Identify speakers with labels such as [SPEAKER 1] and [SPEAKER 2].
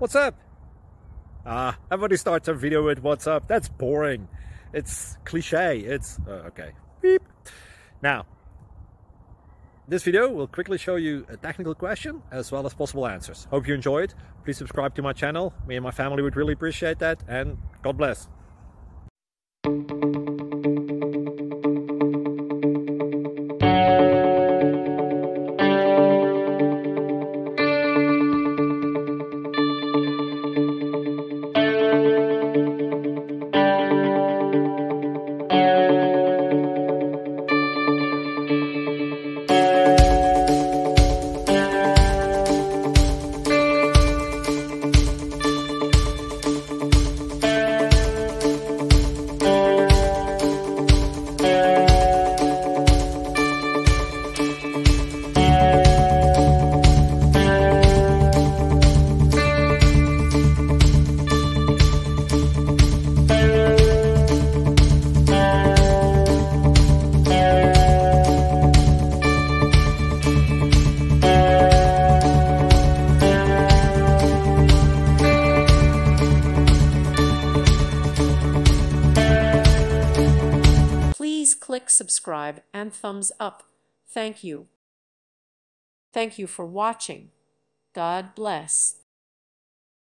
[SPEAKER 1] What's up? Everybody starts a video with what's up. That's boring. It's cliche. It's okay. Beep. Now, this video will quickly show you a technical question as well as possible answers. Hope you enjoy it. Please subscribe to my channel. Me and my family would really appreciate that, and God bless.
[SPEAKER 2] Please click subscribe and thumbs up. Thank you. Thank you for watching. God bless.